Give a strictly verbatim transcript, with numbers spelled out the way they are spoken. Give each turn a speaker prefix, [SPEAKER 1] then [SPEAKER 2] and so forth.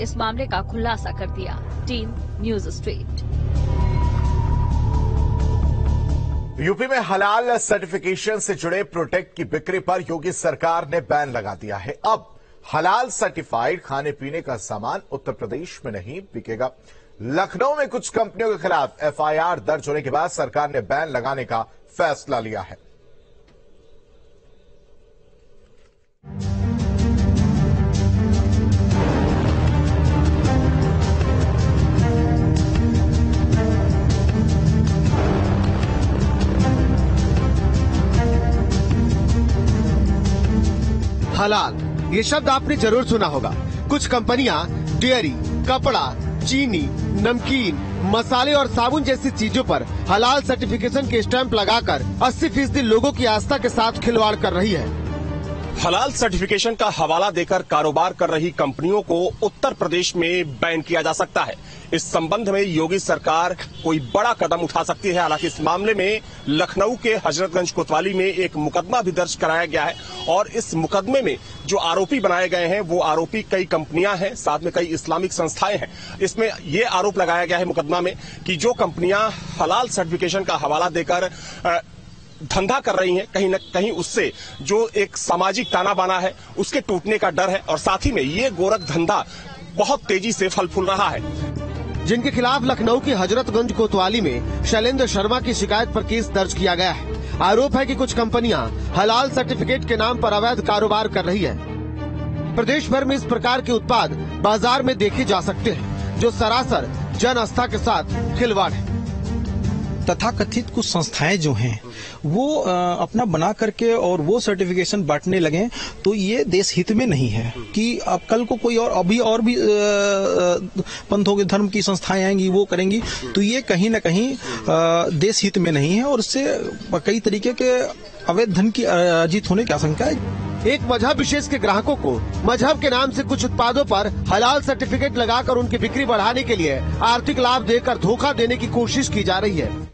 [SPEAKER 1] इस मामले का खुलासा कर दिया। Team news street.
[SPEAKER 2] यूपी में हलाल सर्टिफिकेशन से जुड़े प्रोडक्ट की बिक्री पर योगी सरकार ने बैन लगा दिया है। अब हलाल सर्टिफाइड खाने पीने का सामान उत्तर प्रदेश में नहीं बिकेगा। लखनऊ में कुछ कंपनियों के खिलाफ एफ आई आर दर्ज होने के बाद सरकार ने बैन लगाने का फैसला लिया है।
[SPEAKER 3] हलाल, ये शब्द आपने जरूर सुना होगा। कुछ कंपनियां डेयरी, कपड़ा, चीनी, नमकीन, मसाले और साबुन जैसी चीजों पर हलाल सर्टिफिकेशन के स्टैंप लगाकर अस्सी फीसदी लोगों की आस्था के साथ खिलवाड़ कर रही है।
[SPEAKER 4] हलाल सर्टिफिकेशन का हवाला देकर कारोबार कर रही कंपनियों को उत्तर प्रदेश में बैन किया जा सकता है। इस संबंध में योगी सरकार कोई बड़ा कदम उठा सकती है। हालांकि इस मामले में लखनऊ के हजरतगंज कोतवाली में एक मुकदमा भी दर्ज कराया गया है और इस मुकदमे में जो आरोपी बनाए गए हैं वो आरोपी कई कंपनियां हैं, साथ में कई इस्लामिक संस्थाएं हैं। इसमें ये आरोप लगाया गया है मुकदमा में कि जो कंपनियां हलाल सर्टिफिकेशन का हवाला देकर धंधा कर रही हैं, कहीं न कहीं उससे जो एक सामाजिक ताना बाना है उसके टूटने का डर है और साथ ही में ये गोरख धंधा बहुत तेजी से फल फूल रहा है।
[SPEAKER 3] जिनके खिलाफ लखनऊ की हजरतगंज कोतवाली में शैलेंद्र शर्मा की शिकायत पर केस दर्ज किया गया है। आरोप है कि कुछ कंपनियां हलाल सर्टिफिकेट के नाम पर अवैध कारोबार कर रही है। प्रदेश भर में इस प्रकार के उत्पाद बाजार में देखे जा सकते हैं, जो सरासर जन आस्था के साथ खिलवाड़ है।
[SPEAKER 5] तथाकथित कुछ संस्थाएं जो हैं वो अपना बना करके और वो सर्टिफिकेशन बांटने लगे, तो ये देश हित में नहीं है कि अब कल को कोई और अभी और भी पंथों के धर्म की संस्थाएं आएंगी वो करेंगी, तो ये कहीं ना कहीं देश हित में नहीं है और इससे कई तरीके के अवैध धन की अर्जित होने की आशंका है।
[SPEAKER 3] एक मजहब विशेष के ग्राहकों को मजहब के नाम से कुछ उत्पादों पर हलाल सर्टिफिकेट लगाकर उनकी बिक्री बढ़ाने के लिए आर्थिक लाभ देकर धोखा देने की कोशिश की जा रही है।